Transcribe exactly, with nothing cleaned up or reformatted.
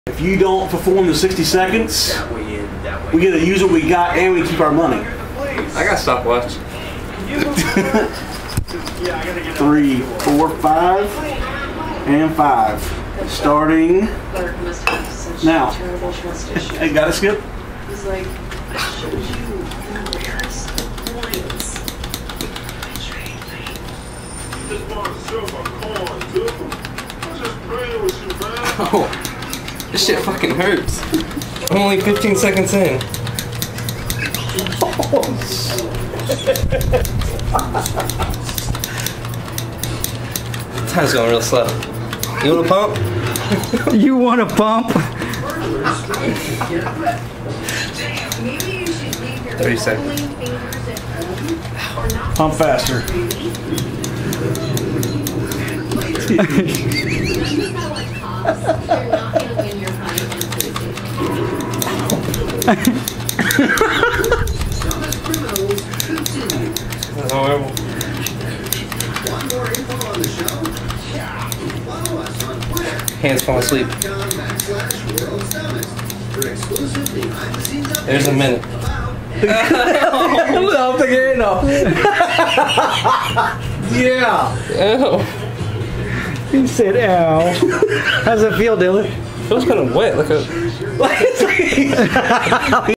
If you don't perform the sixty seconds, we get to use what we got and we keep our money. I got stopwatch. Three, four, five, and five. Starting now. Hey, gotta skip? He's like, I showed you numerous points. Oh, this shit fucking hurts. I'm only fifteen seconds in. Time's going real slow. You want a pump? You want a pump? thirty seconds. Pump faster. Hands fall asleep. There's a minute. I'm thinking, no. Yeah. Ow. You said ow. How's it feel, Dylan? Feels kind of wet, like a.